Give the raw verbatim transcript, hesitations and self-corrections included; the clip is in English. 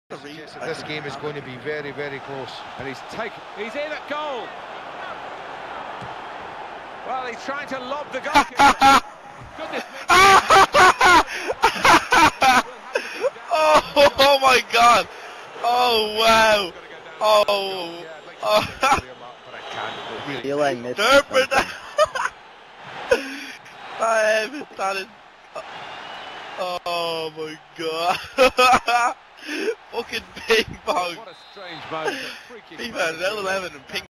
This game is going to be very, very close. And he's taken, he's in at goal. Well, he's trying to lob the goalkeeper. Goodness me. oh, oh my God! Oh wow! Oh, oh. I feel I missed Interpret that. I haven't done it. Oh my God! Fucking ping pong. What a strange moment. FIFA eleven and ping.